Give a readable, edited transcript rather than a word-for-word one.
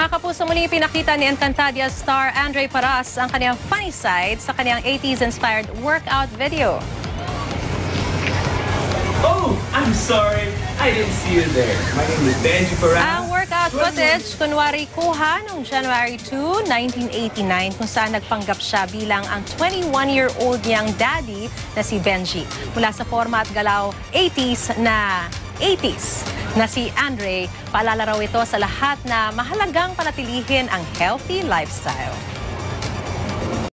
Mga kapuso, muli pinakita ni Encantadia star Andre Paras ang kanyang funny side sa kanyang 80s-inspired workout video. Oh, I'm sorry. I didn't see you there. My name is Benji Paras. Ang workout footage, kunwari kuha noong January 2, 1989, kung saan nagpanggap siya bilang ang 21-year-old niyang daddy na si Benji. Mula sa forma at galaw 80s na si Andre, paalala raw ito sa lahat na mahalagang panatilihin ang healthy lifestyle.